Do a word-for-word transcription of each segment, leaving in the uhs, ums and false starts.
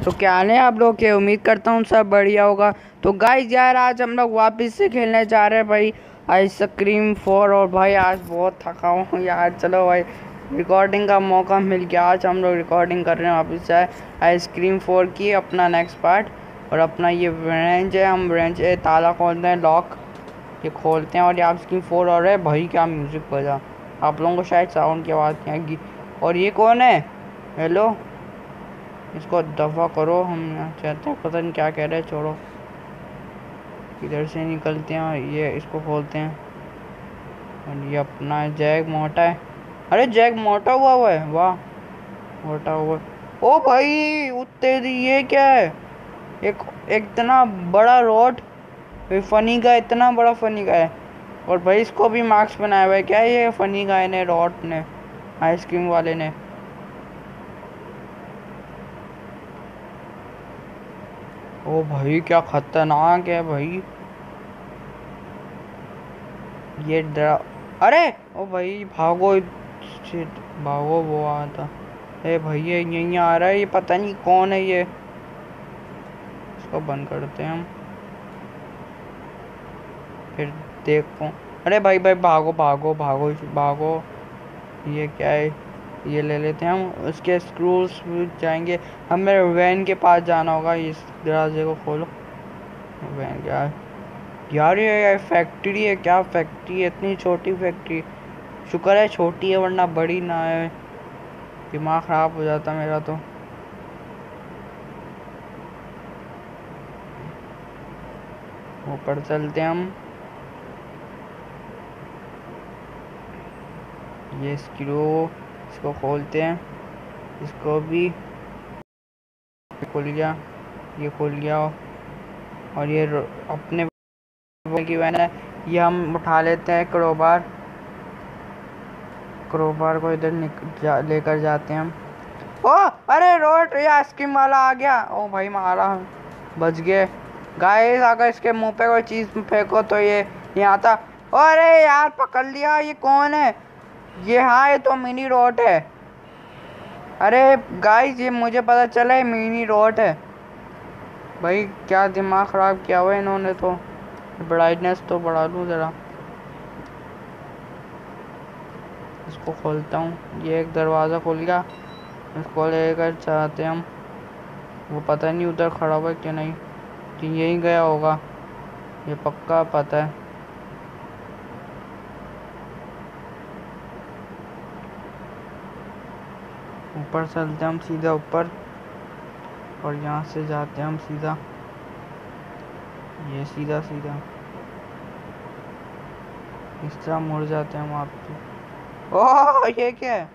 तो क्या हाल है आप लोग के। उम्मीद करता हूँ सब बढ़िया होगा। तो गाइस यार आज हम लोग वापस से खेलने जा रहे हैं भाई आइसक्रीम फोर। और भाई आज बहुत थका हूँ यार। चलो भाई रिकॉर्डिंग का मौका मिल गया। आज हम लोग रिकॉर्डिंग कर रहे हैं वापस से आइसक्रीम फोर की, अपना नेक्स्ट पार्ट। और अपना ये ब्रांच है, हम ब्रांच है ताला खोलते हैं, लॉक ये खोलते हैं। और ये आइसक्रीम फोर और है भाई क्या म्यूज़िक बजा। आप लोगों को शायद साउंड की आवाज़ नहीं आएगी। और ये कौन है? हेलो, इसको दफ़ा करो। हम यहाँ चाहते हैं, पता नहीं क्या कह रहे हैं, छोड़ो। इधर से निकलते हैं और ये इसको खोलते हैं। और ये अपना जैक मोटा है। अरे जैक मोटा हुआ हुआ है, वाह मोटा हुआ। ओ भाई उत्ते ये क्या है? एक एक इतना बड़ा रोड फनी का, इतना बड़ा फनी का है। और भाई इसको भी मार्क्स बनाया हुआ है क्या? ये फनी गाय ने, रॉड ने, आइसक्रीम वाले ने। ओ भाई क्या खतरनाक है भाई ये डरा। अरे ओ भाई भागो, शिट भागो, वो आ था। ए भैया यहीं आ रहा है, ये पता नहीं कौन है ये। इसको बंद करते हैं हम, फिर देखो। अरे भाई भाई भागो भागो भागो भागो। ये क्या है? ये ले लेते हैं हम, उसके स्क्रूज जाएंगे। हमें वैन के पास जाना होगा। इस दरवाजे को खोलो। वैन क्या है यार? ये फैक्ट्री है क्या? फैक्ट्री है, इतनी छोटी फैक्ट्री। शुक्र है छोटी है, वरना बड़ी ना है, दिमाग ख़राब हो जाता मेरा तो। ऊपर चलते हैं हम। ये स्क्रू, इसको खोलते हैं, इसको भी खुल गया, ये खुल गया। और ये अपने की वैन है, ये हम उठा लेते हैं। क्रोबार क्रोबार को इधर जा, लेकर जाते हैं हम। ओ अरे रोड, ये आइसक्रीम वाला आ गया। ओ भाई मारा, बच गए। गाइस अगर इसके मुंह पे कोई चीज़ फेंको तो ये यहाँ आता। अरे यार पकड़ लिया। ये कौन है ये? हाँ ये तो मिनी रोड है। अरे गाइस ये मुझे पता चला है मिनी रोड है। भाई क्या दिमाग ख़राब किया हुआ है इन्होंने तो। ब्राइटनेस तो बढ़ा लूँ ज़रा। इसको खोलता हूँ, ये एक दरवाज़ा खुल गया। इसको लेकर चाहते हम। वो पता नहीं उधर खड़ा हुआ है कि नहीं, कि यहीं गया होगा, ये पक्का पता है। ऊपर चलते हम सीधा ऊपर, और यहाँ से जाते हम सीधा, ये सीधा सीधा इस तरह मुड़ जाते हैं हम। आप ओह ये क्या है?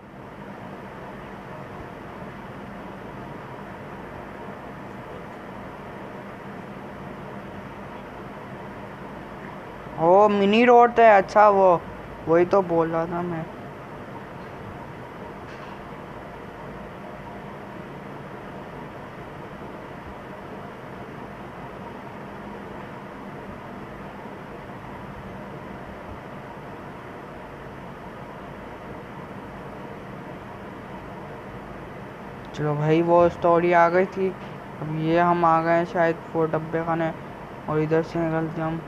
ओ मिनी रोड है, अच्छा वो वही तो बोल रहा था मैं। चलो भाई वो स्टोरी आ गई थी। अब ये हम आ गए शायद वो डब्बे खाने। और इधर से निकलते हम,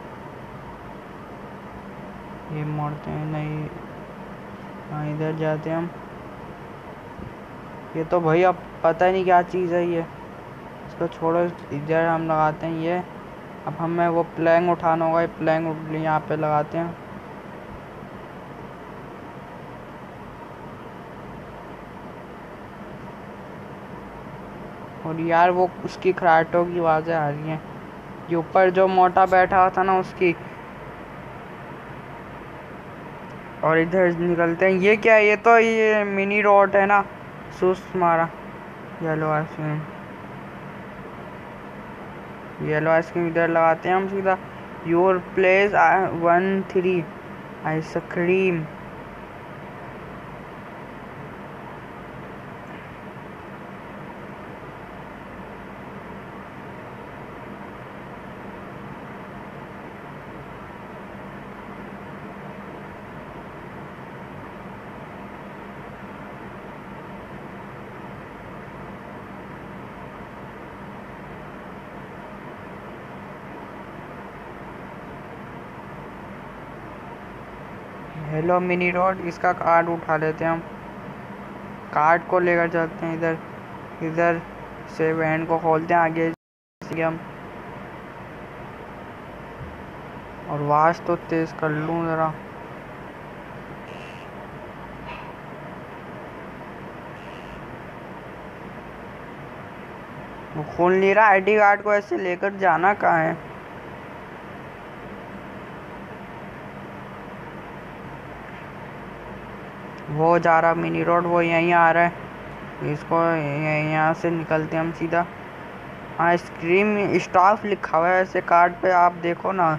ये मोड़ते हैं नहीं, हाँ इधर जाते हैं हम। ये तो भाई अब पता नहीं क्या चीज़ है ये, इसको छोड़ो। इधर हम लगाते हैं ये। अब हमें वो प्लैंक उठाना होगा, ये प्लैंक यहाँ पे लगाते हैं। और यार वो उसकी खराटों की आवाज़ें आ रही हैं, ये ऊपर जो मोटा बैठा था ना उसकी। और इधर निकलते हैं। ये क्या है? ये तो ये मिनी रोड है ना, सुस्त मारा। येलो आइसक्रीम, येलो आइसक्रीम इधर लगाते हैं हम सीधा। Your place one three ice cream. Hello mini road, इसका कार्ड उठा लेते हैं हम। कार्ड को लेकर चलते हैं इधर। इधर से वैन को खोलते हैं आगे से हम। और आवाज़ तो तेज़ कर लूँ ज़रा। वो खोल नहीं रहा। आईडी कार्ड को ऐसे लेकर जाना कहाँ है? वो जा रहा मिनी रोड, वो यहीं आ रहा है। इसको यहाँ से निकलते हम सीधा। आइसक्रीम स्टाफ लिखा हुआ है ऐसे कार्ड पे, आप देखो ना।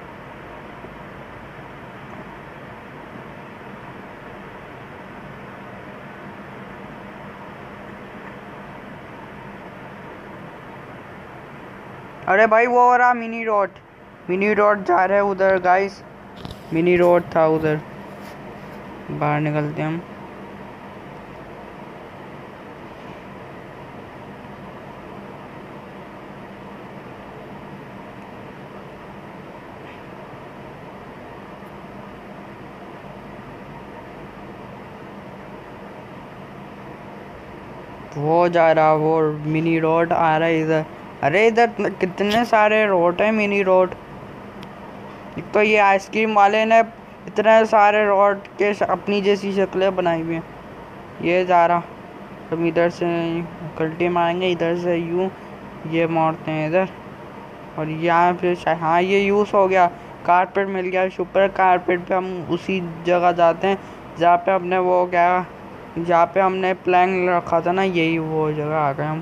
अरे भाई वो हो रहा मिनी रोड। मिनी रोड जा रहे हैं उधर गाइस। मिनी रोड था उधर। बाहर निकलते हम। वो जा रहा, वो मिनी रोड आ रहा है इधर। अरे इधर कितने सारे रोड हैं मिनी रोड। एक तो ये आइसक्रीम वाले ने इतने सारे रोड के अपनी जैसी शक्लें बनाई हुई हैं। ये जा रहा। हम इधर से कल्टी मारेंगे, इधर से यूं ये मारते हैं इधर। और यहाँ पे हाँ ये यूज़ हो गया। कारपेट मिल गया। सुपर कारपेट पे हम उसी जगह जाते हैं जहाँ पे हमने वो क्या, जहाँ पे हमने प्लान रखा था ना, यही वो जगह आ गए हम।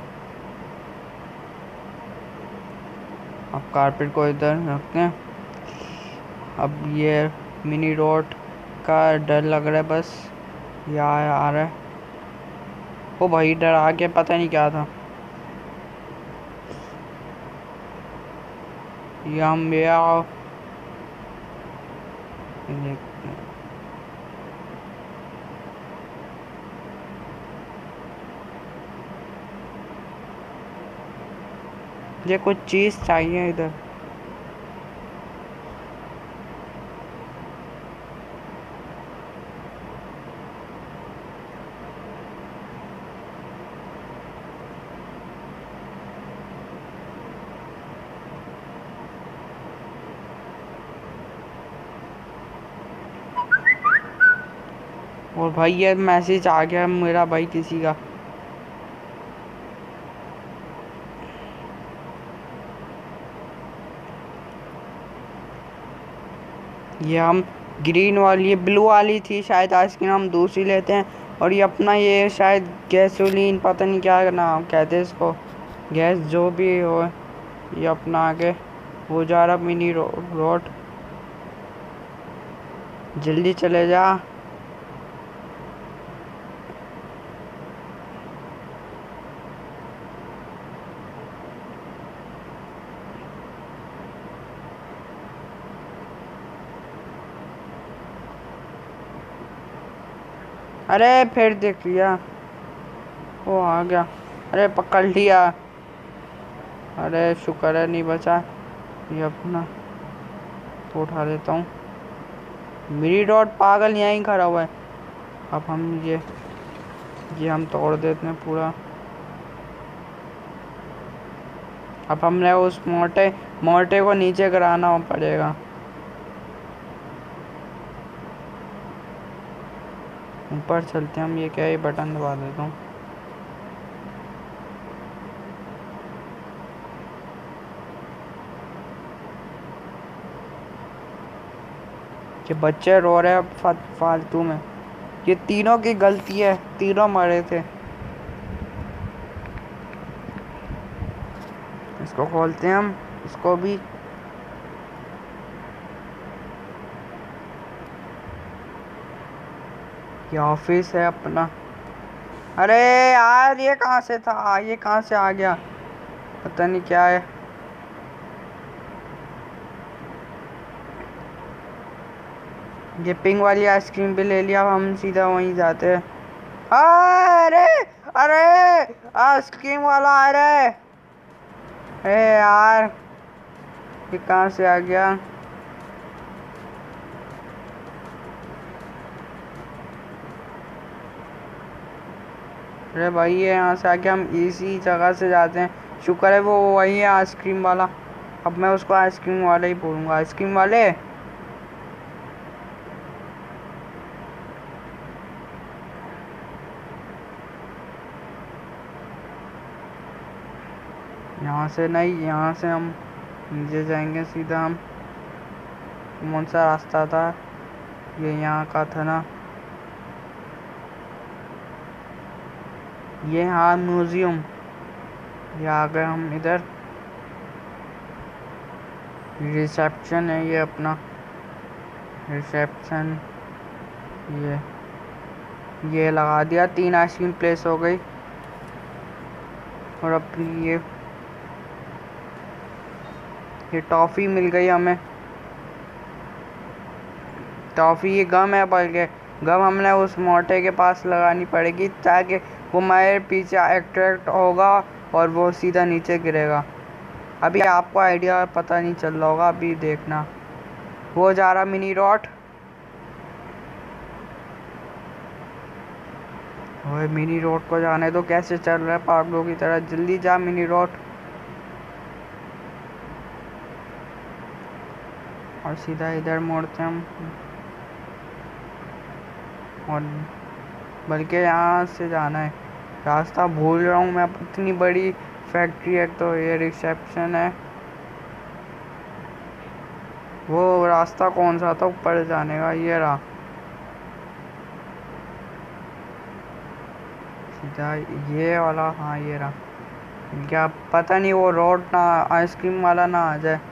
अब कारपेट को इधर रखते हैं। अब ये मिनी रोड का डर लग रहा है बस। यहाँ आ रहा है। ओ भाई डर आ गया, पता नहीं क्या था। ये हम ये आओ। ये कुछ चीज़ चाहिए इधर। और भाई ये मैसेज आ गया मेरा भाई किसी का। ये हम ग्रीन वाली, ये ब्लू वाली थी शायद आइसक्रीम, हम दूसरी लेते हैं। और ये अपना ये शायद गैसोलीन, पता नहीं क्या नाम कहते हैं इसको, गैस जो भी हो। ये अपना आगे वो जा रहा मिनी रो, रोड। जल्दी चले जा। अरे फिर देख लिया, वो आ गया। अरे पकड़ लिया। अरे शुक्र है नहीं बचा। ये अपना तो उठा लेता हूँ। मिनी रोड पागल यहीं खड़ा हुआ है। अब हम ये ये हम तोड़ देते हैं पूरा। अब हमने उस मोटे मोटे को नीचे गिराना पड़ेगा। ऊपर चलते हैं हम। ये क्या, ये बटन दबा देता हूँ। ये बच्चे रो रहे हैं फा, फालतू में। ये तीनों की गलती है, तीनों मरे थे। इसको खोलते हैं हम, इसको भी। ये ऑफिस है अपना। अरे यार ये कहाँ से था, ये कहाँ से आ गया, पता नहीं क्या है। ये पिंक वाली आइसक्रीम भी ले लिया। हम सीधा वहीं जाते हैं। अरे अरे आइसक्रीम वाला आ रहा है। अरे यार ये कहाँ से आ गया। अरे भाई ये यहाँ से आके हम इसी जगह से जाते हैं। शुक्र है वो वही है आइसक्रीम वाला। अब मैं उसको आइसक्रीम वाले ही बोलूँगा, आइसक्रीम वाले। यहाँ से नहीं, यहाँ से हम नीचे जाएंगे सीधा। हम कौन सा रास्ता था ये? यहाँ का था ना ये? हाँ म्यूजियम। ये आ गए हम इधर। रिसेप्शन है ये अपना, रिसेप्शन। ये ये लगा दिया, तीन आइसक्रीम प्लेस हो गई। और अपनी ये ये टॉफ़ी मिल गई हमें। टॉफ़ी ये गम है, बल्कि गम हमने उस मोटे के पास लगानी पड़ेगी ताकि वो हमारे पीछे अट्रैक्ट होगा और वो सीधा नीचे गिरेगा। अभी आपको आइडिया पता नहीं चल रहा होगा, अभी देखना। वो जा रहा मिनी रॉड। ओए मिनी रोड को जाने तो कैसे चल रहा है पागलों की तरह? जल्दी जा मिनी रोड। और सीधा इधर मोड़ते हम। और बल्कि यहाँ से जाना है, रास्ता भूल रहा हूँ मैं। इतनी बड़ी फैक्ट्री है। तो ये रिसेप्शन है। वो रास्ता कौन सा था ऊपर जाने का? ये रहा सीधा ये वाला। हाँ ये रहा। क्या पता नहीं वो रोड ना आइसक्रीम वाला ना आ जाए।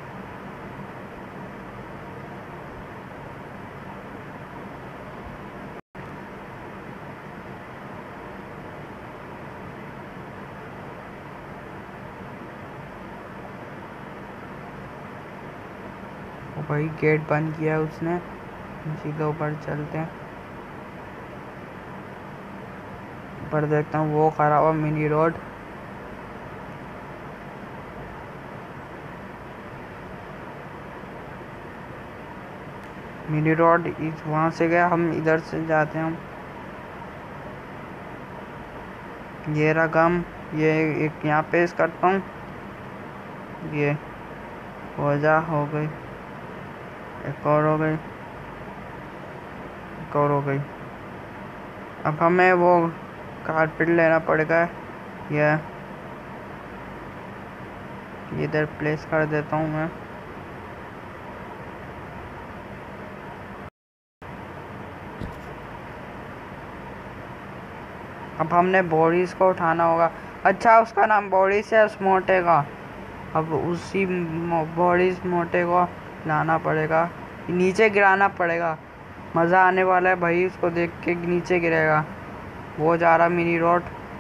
वो भाई गेट बंद किया उसने। सीधा ऊपर चलते हैं। ऊपर देखता हूँ वो खड़ा हुआ मिनी रोड। मिनी रोड इस वहाँ से गया, हम इधर से जाते हैं। हम ये रहा गम। ये एक यहाँ पेश करता हूँ। ये हो जा, हो गई। एक और हो गई, एक और हो गई। अब हमें वो कारपेट लेना पड़ेगा। ये इधर प्लेस कर देता हूँ मैं। अब हमने बोरिस को उठाना होगा। अच्छा उसका नाम बोरिस है उस मोटे का। अब उसी बोरिस मोटे को लाना पड़ेगा, नीचे गिराना पड़ेगा। मज़ा आने वाला है भाई, उसको देख के नीचे गिरेगा। वो जा रहा मिनी रोड।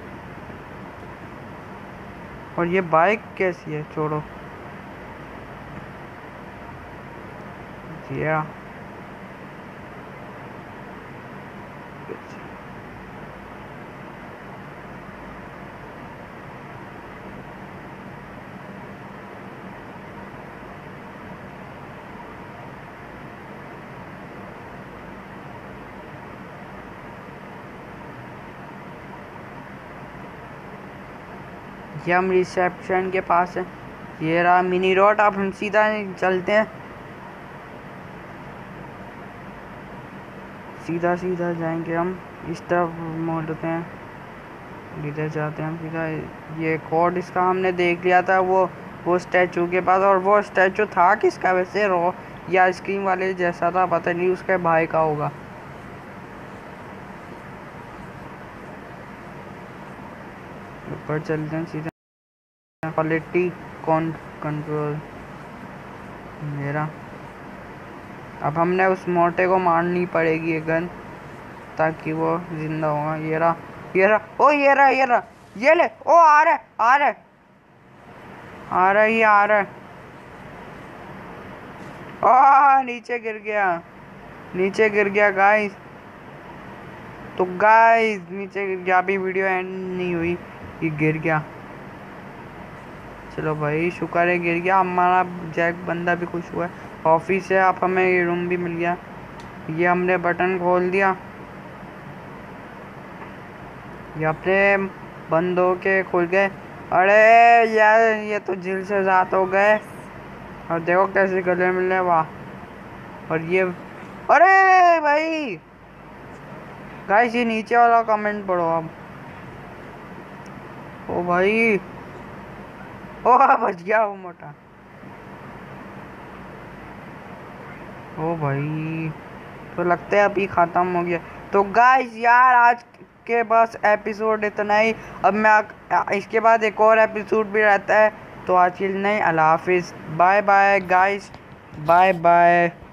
और ये बाइक कैसी है? छोड़ो ये ये हम रिसेप्शन के पास है। ये रहा मिनी रोड। अब हम सीधा चलते हैं, सीधा सीधा जाएंगे हम। इस तरफ मोड़ते हैं, इधर जाते हैं हम सीधा। ये कोड इसका हमने देख लिया था वो वो स्टैचू के पास। और वो स्टैचू था किसका वैसे? रो या आइसक्रीम वाले जैसा था, पता नहीं, उसके भाई का होगा। ऊपर चलते हैं सीधा। क्वालिटी कौन कंट्रोल मेरा। अब हमने उस मोटे को मारनी पड़ेगी ये गन, ताकि वो जिंदा होगा। ये रहा, ये रहा, ओ ये रहा, ये रहा, ये ले। ओ आ रहा है, आ रहा है, आ रहा है, ये आ रहा है। आ नीचे गिर गया, नीचे गिर गया गाइस। तो गाइस नीचे गिर गया। अभी वीडियो एंड नहीं हुई, ये गिर गया। चलो भाई शुक्र है गिर गया। हमारा जैक बंदा भी खुश हुआ है। ऑफिस है, आप हमें ये रूम भी मिल गया। ये हमने बटन खोल दिया। ये अपने बंदों के खुल गए। अरे यार ये तो झील से ज़ात हो गए। और देखो कैसे गले मिलने वाह। और ये अरे भाई गाइस ये नीचे वाला कमेंट पढ़ो अब। ओ भाई ओ बच गया वो मोटा। ओ भाई तो लगता है अभी ख़त्म हो गया। तो गाइस यार आज के बस एपिसोड इतना ही। अब मैं आ, इसके बाद एक और एपिसोड भी रहता है। तो आज के लिए नहीं, अल्लाह हाफिज़, bye bye guys, bye bye.